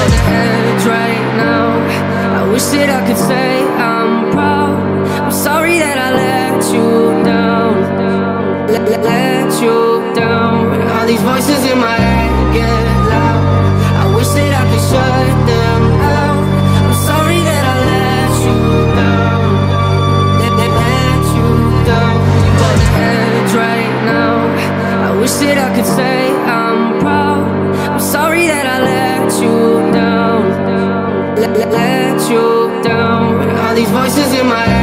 edge right now. I wish that I could say I'm proud. I'm sorry that I let you down, let you down. All these voices in my head get loud. I wish that I could shut them out. I'm sorry that I let you down, let you down. You on the edge right now. I wish that I could say I'm proud. I'm sorry that I let you down, let you down. All these voices in my head